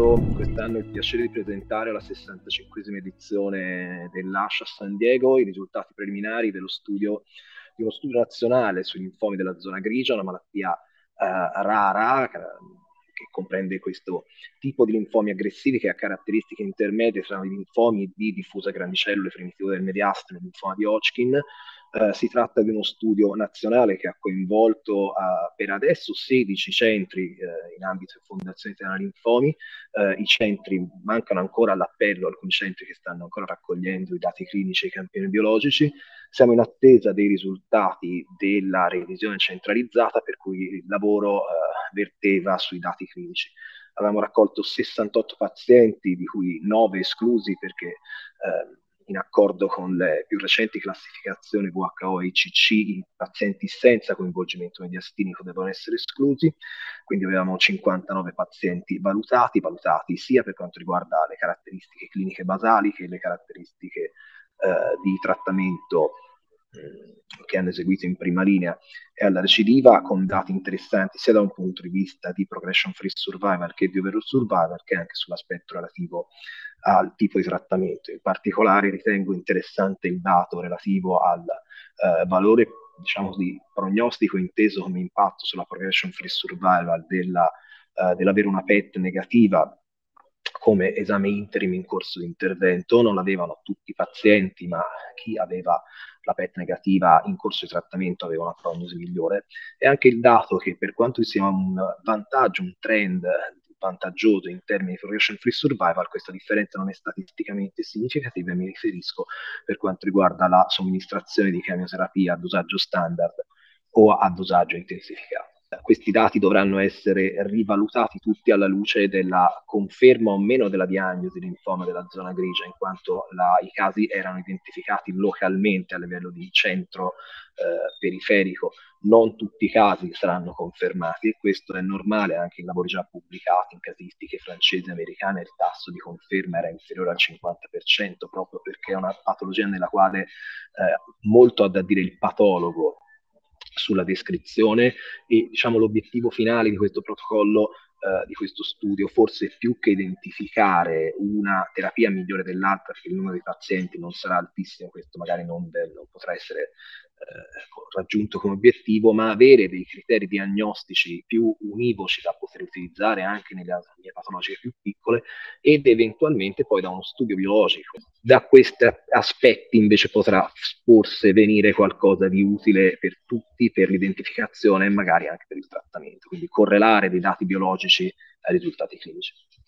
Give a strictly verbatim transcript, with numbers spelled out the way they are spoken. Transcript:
avuto quest'anno il piacere di presentare la sessantacinquesima edizione dell'ASH a San Diego, i risultati preliminari dello studio, di uno studio nazionale sui linfomi della zona grigia, una malattia eh, rara che, che comprende questo tipo di linfomi aggressivi che ha caratteristiche intermedie tra i linfomi di diffusa grandicellule primitivo del mediastino e il linfoma di Hodgkin. Uh, si tratta di uno studio nazionale che ha coinvolto uh, per adesso sedici centri uh, in ambito di Fondazione Italiana Linfomi. Uh, I centri mancano ancora all'appello, alcuni centri che stanno ancora raccogliendo i dati clinici e i campioni biologici. Siamo in attesa dei risultati della revisione centralizzata, per cui il lavoro uh, verteva sui dati clinici. Avevamo raccolto sessantotto pazienti, di cui nove esclusi perché uh, in accordo con le più recenti classificazioni W H O e I C C, i pazienti senza coinvolgimento mediastinico devono essere esclusi, quindi avevamo cinquantanove pazienti valutati, valutati sia per quanto riguarda le caratteristiche cliniche basali che le caratteristiche eh, di trattamento eh, che hanno eseguito in prima linea e alla recidiva, con dati interessanti sia da un punto di vista di progression free survival che di overall survival, che anche sull'aspetto relativo al tipo di trattamento. In particolare ritengo interessante il dato relativo al eh, valore, diciamo, di prognostico inteso come impatto sulla progression free survival della, eh, dell'avere una P E T negativa come esame interim in corso di intervento. Non l'avevano tutti i pazienti, ma chi aveva la P E T negativa in corso di trattamento aveva una prognosi migliore. E anche il dato che, per quanto sia un vantaggio, un trend vantaggioso in termini di progression free survival, questa differenza non è statisticamente significativa, e mi riferisco per quanto riguarda la somministrazione di chemioterapia a dosaggio standard o a dosaggio intensificato. Questi dati dovranno essere rivalutati tutti alla luce della conferma o meno della diagnosi di linfoma della zona grigia, in quanto la, i casi erano identificati localmente a livello di centro eh, periferico. Non tutti i casi saranno confermati, e questo è normale anche in lavori già pubblicati in casistiche francesi e americane. Il tasso di conferma era inferiore al cinquanta per cento, proprio perché è una patologia nella quale eh, molto ha da dire il patologo sulla descrizione, e diciamo l'obiettivo finale di questo protocollo, eh, di questo studio, forse più che identificare una terapia migliore dell'altra, perché il numero di pazienti non sarà altissimo, questo magari non, non potrà essere eh, raggiunto come obiettivo, ma avere dei criteri diagnostici più univoci da poter utilizzare anche nelle anatomie patologiche più piccole, ed eventualmente poi da uno studio biologico. Da questi aspetti invece potrà forse venire qualcosa di utile per tutti, per l'identificazione e magari anche per il trattamento, quindi correlare dei dati biologici ai risultati clinici.